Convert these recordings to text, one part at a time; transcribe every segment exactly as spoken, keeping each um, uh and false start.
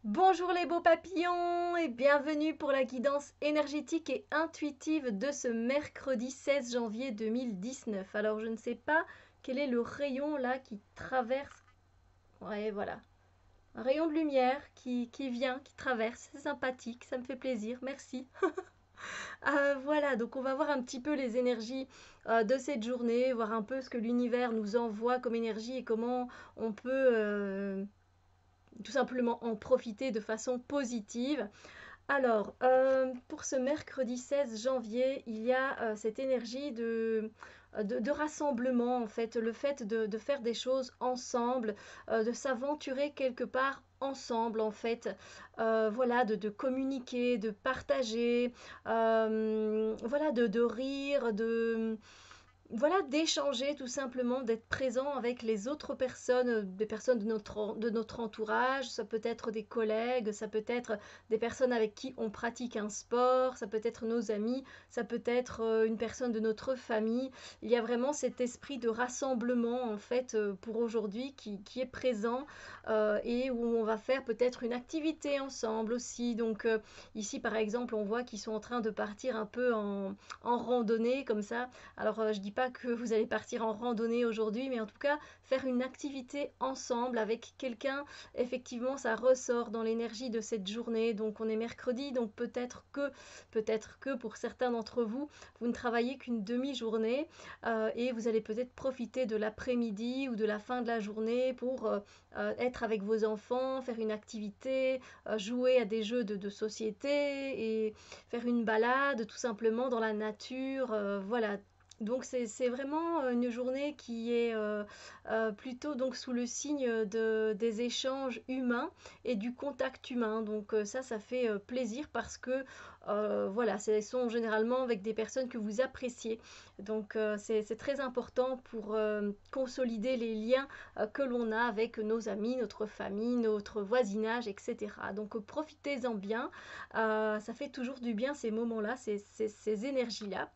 Bonjour les beaux papillons et bienvenue pour la guidance énergétique et intuitive de ce mercredi seize janvier deux mille dix-neuf. Alors je ne sais pas quel est le rayon là qui traverse. Ouais, voilà. Un rayon de lumière qui, qui vient, qui traverse. C'est sympathique, ça me fait plaisir. Merci. Euh, voilà, donc on va voir un petit peu les énergies euh, de cette journée, voir un peu ce que l'univers nous envoie comme énergie et comment on peut euh, tout simplement en profiter de façon positive. Alors, euh, pour ce mercredi seize janvier, il y a euh, cette énergie de, de, de rassemblement, en fait, le fait de, de faire des choses ensemble, euh, de s'aventurer quelque part ensemble, en fait, Euh, voilà, de, de communiquer, de partager, euh, voilà, de, de rire, de voilà, d'échanger tout simplement, d'être présent avec les autres personnes, euh, des personnes de notre, de notre entourage, ça peut être des collègues, ça peut être des personnes avec qui on pratique un sport, ça peut être nos amis, ça peut être euh, une personne de notre famille. Il y a vraiment cet esprit de rassemblement en fait euh, pour aujourd'hui qui, qui est présent euh, et où on va faire peut-être une activité ensemble aussi. Donc euh, ici par exemple on voit qu'ils sont en train de partir un peu en, en randonnée comme ça. Alors, euh, je dis pas que vous allez partir en randonnée aujourd'hui, mais en tout cas, faire une activité ensemble avec quelqu'un, effectivement, ça ressort dans l'énergie de cette journée. Donc, on est mercredi, donc peut-être que, peut-être que pour certains d'entre vous, vous ne travaillez qu'une demi-journée euh, et vous allez peut-être profiter de l'après-midi ou de la fin de la journée pour euh, euh, être avec vos enfants, faire une activité, euh, jouer à des jeux de, de société et faire une balade tout simplement dans la nature. Euh, voilà, donc c'est c'est vraiment euh, une journée qui est euh, euh, plutôt donc sous le signe de, des échanges humains et du contact humain. Donc euh, ça, ça fait euh, plaisir parce que euh, voilà, ce sont généralement avec des personnes que vous appréciez. Donc euh, c'est c'est très important pour euh, consolider les liens euh, que l'on a avec nos amis, notre famille, notre voisinage, et cetera. Donc euh, profitez-en bien. Euh, ça fait toujours du bien ces moments-là, ces, ces, ces énergies-là.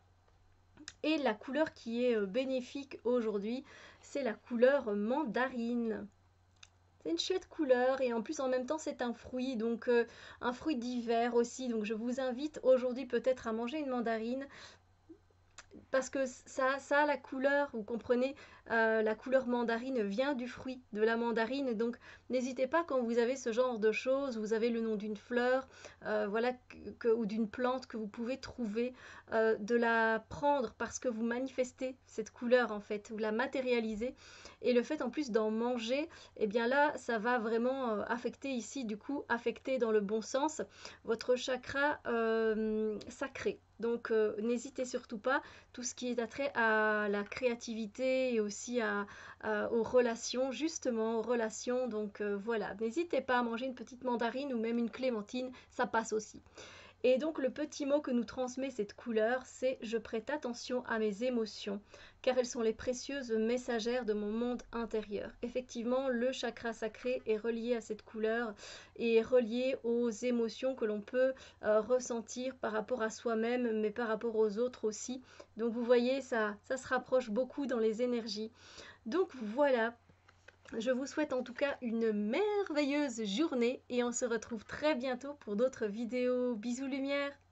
Et la couleur qui est euh, bénéfique aujourd'hui, c'est la couleur mandarine. C'est une chouette couleur et en plus en même temps c'est un fruit, donc euh, un fruit d'hiver aussi. Donc je vous invite aujourd'hui peut-être à manger une mandarine parce que ça, ça a la couleur, vous comprenez, euh, la couleur mandarine vient du fruit, de la mandarine. Donc n'hésitez pas quand vous avez ce genre de choses, vous avez le nom d'une fleur, euh, voilà, que- que- ou d'une plante que vous pouvez trouver, euh, de la prendre parce que vous manifestez cette couleur en fait, vous la matérialisez. Et le fait en plus d'en manger, eh bien là, ça va vraiment euh, affecter ici, du coup, affecter dans le bon sens votre chakra euh, sacré. Donc euh, n'hésitez surtout pas, tout ce qui est attrait à la créativité et aussi à, à- aux relations, justement aux relations. Donc euh, voilà, n'hésitez pas à manger une petite mandarine ou même une clémentine, ça passe aussi. Et donc le petit mot que nous transmet cette couleur, c'est je prête attention à mes émotions, car elles sont les précieuses messagères de mon monde intérieur. Effectivement, le chakra sacré est relié à cette couleur et est relié aux émotions que l'on peut euh, ressentir par rapport à soi-même, mais par rapport aux autres aussi. Donc vous voyez, ça, ça se rapproche beaucoup dans les énergies. Donc voilà, je vous souhaite en tout cas une merveilleuse journée et on se retrouve très bientôt pour d'autres vidéos. Bisous lumière!